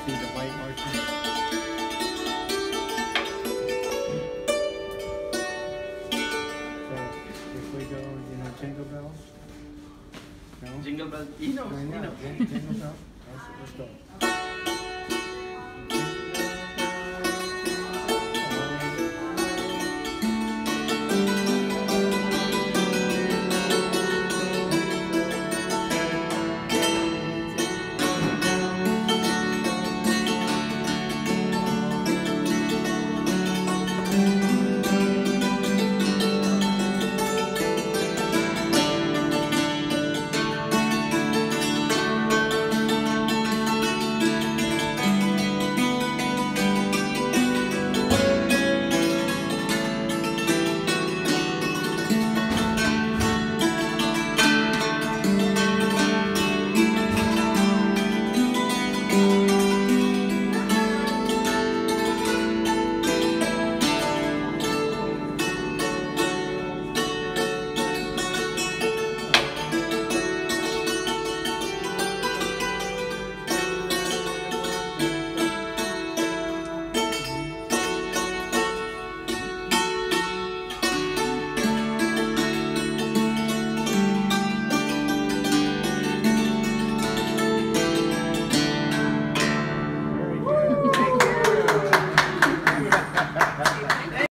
see the white marching. So if we go, Jingle Bells. No? Jingle Bells. You know. Jingle Bells. Let's go.